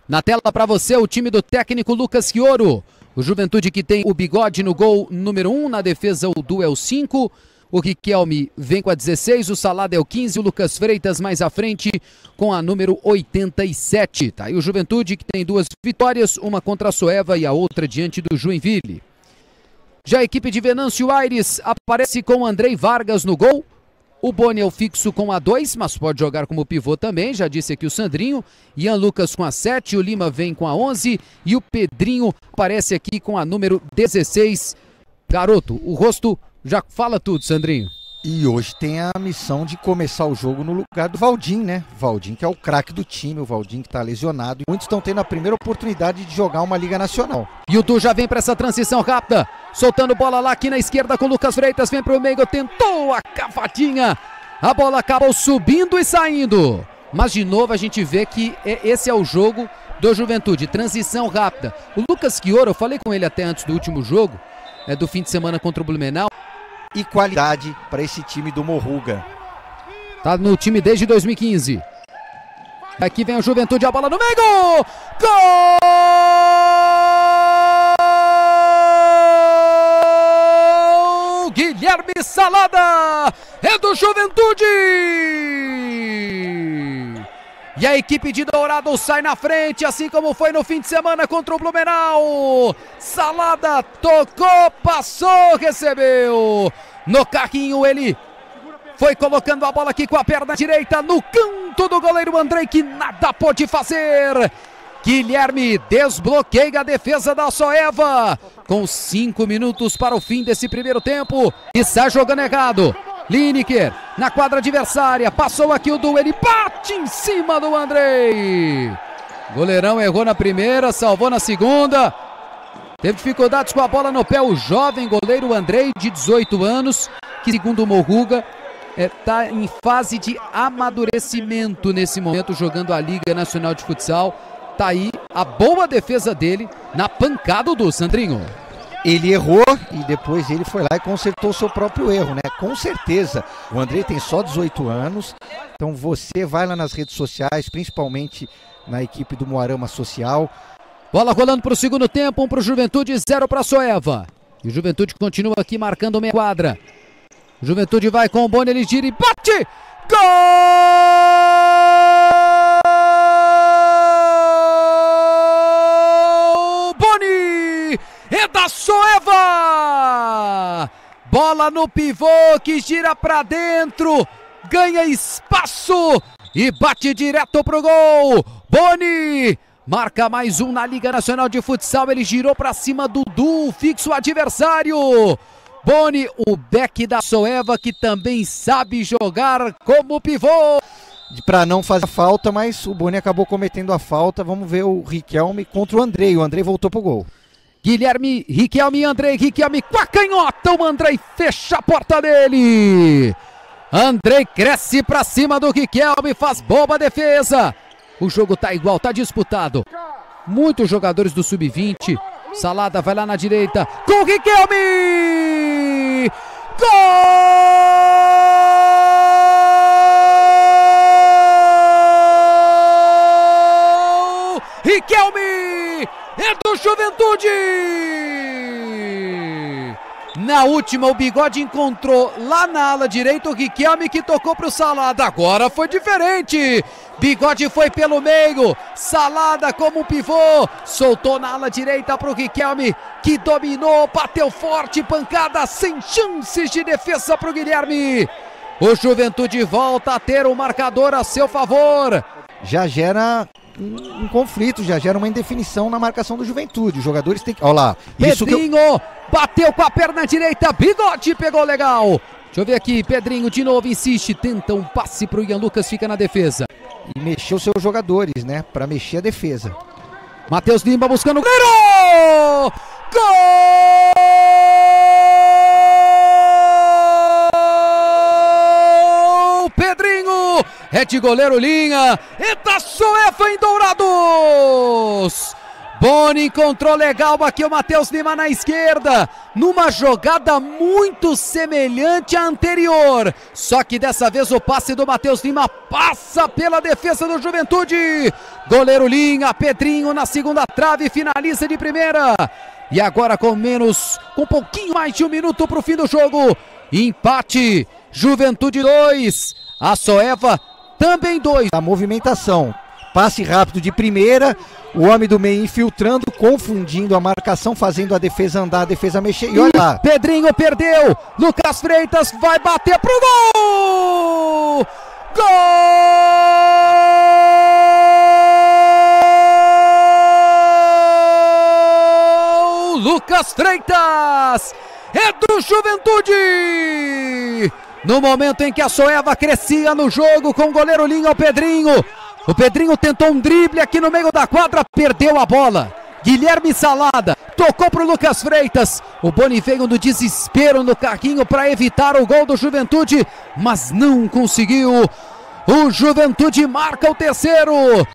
Na tela para você o time do técnico Lucas Chioro. O Juventude que tem o Bigode no gol número 1, na defesa o Du é o 5. O Riquelme vem com a 16, o Salada é o 15, o Lucas Freitas mais à frente com a número 87. Tá aí o Juventude que tem 2 vitórias, uma contra a Soeva e a outra diante do Joinville. Já a equipe de Venâncio Aires aparece com o Andrei Vargas no gol. O Boni é o fixo com a 2, mas pode jogar como pivô também, já disse aqui o Sandrinho. Ian Lucas com a 7, o Lima vem com a 11 e o Pedrinho aparece aqui com a número 16. Garoto, o rosto já fala tudo, Sandrinho. E hoje tem a missão de começar o jogo no lugar do Valdim, né? Valdim que é o craque do time, o Valdim que tá lesionado. Muitos estão tendo a primeira oportunidade de jogar uma Liga Nacional. E o Du já vem para essa transição rápida, soltando bola lá aqui na esquerda com o Lucas Freitas, vem pro meio, tentou a cavadinha. A bola acabou subindo e saindo. Mas de novo a gente vê que esse é o jogo do Juventude, transição rápida. O Lucas Chioro, eu falei com ele até antes do último jogo, do fim de semana contra o Blumenau. E qualidade para esse time do Morruga. Tá no time desde 2015. Aqui vem o Juventude, a bola no meio. Gol! Gol! Guilherme Salada! É do Juventude! E a equipe de Dourado sai na frente, assim como foi no fim de semana contra o Blumenau. Salada tocou, passou, recebeu. No carrinho ele foi colocando a bola aqui com a perna direita no canto do goleiro Andrei, que nada pôde fazer. Guilherme desbloqueia a defesa da Soeva. Com 5 minutos para o fim desse primeiro tempo. E sai jogando errado. Lineker na quadra adversária, passou aqui o Du, ele bate em cima do Andrei. Goleirão errou na primeira, salvou na segunda. Teve dificuldades com a bola no pé o jovem goleiro Andrei, de 18 anos, que segundo o Morruga está em fase de amadurecimento nesse momento, jogando a Liga Nacional de Futsal. Tá aí a boa defesa dele na pancada do Sandrinho. Ele errou e depois ele foi lá e consertou o seu próprio erro, né? Com certeza, o Andrei tem só 18 anos, então você vai lá nas redes sociais, principalmente na equipe do Moarama Social. Bola rolando para o segundo tempo, 1 para o Juventude, 0 para a Soeva. E o Juventude continua aqui marcando meia quadra. O Juventude vai com o Boni, ele gira e bate! Gol! É da Soeva! Bola no pivô que gira pra dentro, ganha espaço e bate direto pro gol. Boni marca mais um na Liga Nacional de Futsal, ele girou pra cima do Du, fixo adversário. Boni, o back da Soeva, que também sabe jogar como pivô. Para não fazer falta, mas o Boni acabou cometendo a falta. Vamos ver o Riquelme contra o Andrei. O Andrei voltou pro gol. Guilherme, Riquelme e Andrei. Riquelme com a canhota. O Andrei fecha a porta dele. Andrei cresce pra cima do Riquelme. Faz boa defesa. O jogo tá igual, tá disputado. Muitos jogadores do Sub-20. Salada vai lá na direita. Com o Riquelme. Gol! Riquelme! É do Juventude! Na última, o Bigode encontrou lá na ala direita o Riquelme, que tocou para o Salada. Agora foi diferente. Bigode foi pelo meio. Salada como um pivô. Soltou na ala direita para o Riquelme, que dominou, bateu forte, pancada sem chances de defesa para o Guilherme. O Juventude volta a ter o marcador a seu favor. Já gera um conflito, já gera uma indefinição na marcação do Juventude. Os jogadores têm que... Olha lá. Pedrinho bateu com a perna direita. Bigode pegou legal. Deixa eu ver aqui. Pedrinho de novo insiste. Tenta um passe para o Ian Lucas. Fica na defesa. E mexeu seus jogadores, né? Para mexer a defesa. Matheus Lima buscando o goleiro. Gol! Pedrinho. É de goleiro linha. É da Soeva em Dourados. Boni encontrou legal aqui o Matheus Lima na esquerda, numa jogada muito semelhante à anterior, só que dessa vez o passe do Matheus Lima passa pela defesa do Juventude. Goleiro Linha, Pedrinho na segunda trave, finaliza de primeira. E agora com um pouquinho mais de 1 minuto para o fim do jogo, empate, Juventude 2, Assoeva também 2. A movimentação, passe rápido de primeira, o homem do meio infiltrando, confundindo a marcação, fazendo a defesa andar, a defesa mexer, e olha lá. Pedrinho perdeu, Lucas Freitas vai bater pro gol! Gol! Lucas Freitas! É do Juventude! No momento em que a Assoeva crescia no jogo com o goleiro Linha, o Pedrinho tentou um drible aqui no meio da quadra, perdeu a bola. Guilherme Salada tocou para o Lucas Freitas. O Boni veio no desespero no carrinho para evitar o gol do Juventude, mas não conseguiu. O Juventude marca o terceiro.